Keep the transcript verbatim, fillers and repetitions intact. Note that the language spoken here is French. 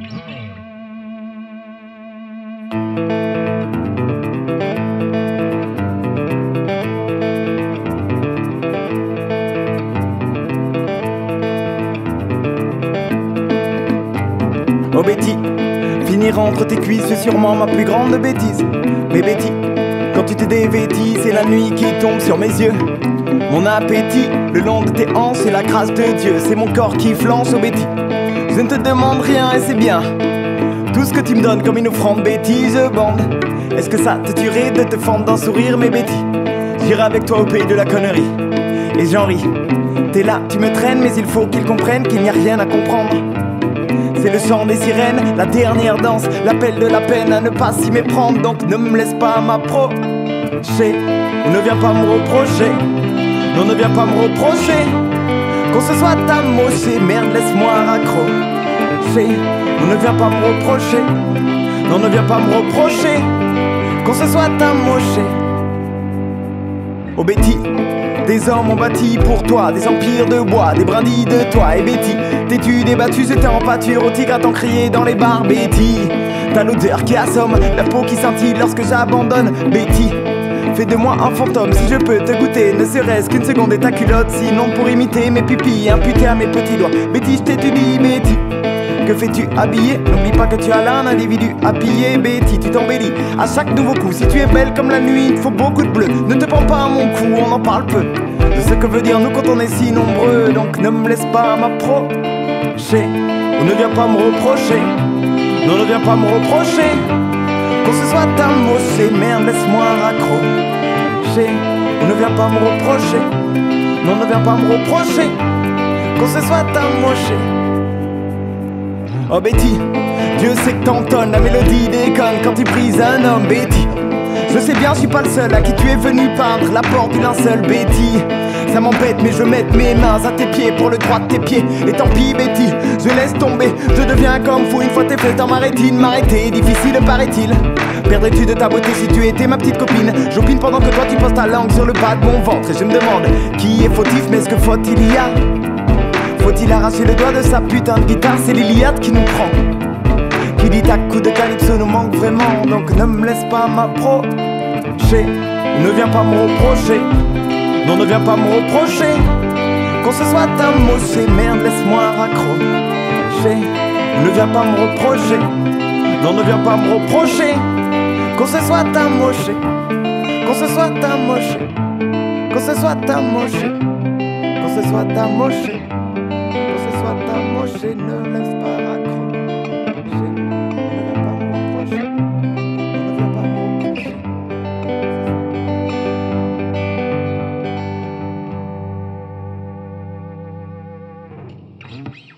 Oh Betty, finir entre tes cuisses, c'est sûrement ma plus grande bêtise. Mais Betty, quand tu te dévêtis, c'est la nuit qui tombe sur mes yeux. Mon appétit, le long de tes hanches, c'est la grâce de Dieu. C'est mon corps qui flanche, oh Betty. Je ne te demande rien et c'est bien. Tout ce que tu me donnes comme une offrande, Betty, je bande. Est-ce que ça te tuerait de te fendre d'un sourire, mais Betty, j'irai avec toi au pays de la connerie. Et j'en ris, t'es là, tu me traînes, mais il faut qu'ils comprennent qu'il n'y a rien à comprendre. C'est le chant des sirènes, la dernière danse, l'appel de la peine à ne pas s'y méprendre. Donc ne me laisse pas m'approcher, ou ne viens pas me reprocher. Non, ne viens pas me reprocher qu'on se soit amoché. Merde, laisse-moi raccrocher. Ou ne viens pas me reprocher. Non, ne viens pas me reprocher qu'on se soit amoché. Oh Betty, des hommes ont bâti pour toi des empires de bois, des brindilles de toit. Et Betty, t'es-tu débattu, j'étais en pâture, au tigre à t'en crier dans les bars. Betty, t'as l'odeur qui assomme, la peau qui scintille lorsque j'abandonne. Betty, fais de moi un fantôme si je peux te goûter, ne serait-ce qu'une seconde et ta culotte, sinon pour imiter mes pupilles imputées à mes petits doigts. Betty, je t'étudie, Betty, que fais-tu habillé? N'oublie pas que tu as là un individu à piller. Betty, tu t'embellis à chaque nouveau coup. Si tu es belle comme la nuit, il faut beaucoup de bleu. Ne te prends pas à mon cou, on en parle peu de ce que veut dire nous quand on est si nombreux. Donc ne me laisse pas m'approcher, ou ne viens pas me reprocher. Non, ne viens pas me reprocher qu'on se soit amoché. Merde, laisse-moi raccrocher, ou ne viens pas me reprocher. Non, ne viens pas me reprocher qu'on se soit amoché. Oh Betty, Dieu sait que t'entonnes, la mélodie déconne quand tu brises un homme. Betty, je sais bien, je suis pas le seul à qui tu es venu peindre la porte du linceul. Betty, ça m'embête mais je mets mes mains à tes pieds pour le droit de tes pieds. Et tant pis Betty, je laisse tomber, je deviens comme fou une fois t'es fait dans ma rétine. M'arrêter, difficile paraît-il. Perdrais-tu de ta beauté si tu étais ma petite copine? J'opine pendant que toi tu poses ta langue sur le bas de mon ventre. Et je me demande qui est fautif, mais est-ce que faute il y a? Faut-il arracher le doigt de sa putain de guitare? C'est l'Iliade qui nous prend. Qui dit à coup de calypso nous manque vraiment. Donc ne me laisse pas m'approcher, ne viens pas me reprocher. Non, ne viens pas me reprocher qu'on se soit amoché. Merde, laisse-moi raccrocher. Ne viens pas me reprocher. Non, ne viens pas me reprocher qu'on se soit amoché. Qu'on se soit amoché. Qu'on se soit amoché. Qu'on se soit amoché. Qu'on se soit amoché. Ne laisse pas raccrocher. Ne viens pas me reprocher. Ne viens pas me reprocher.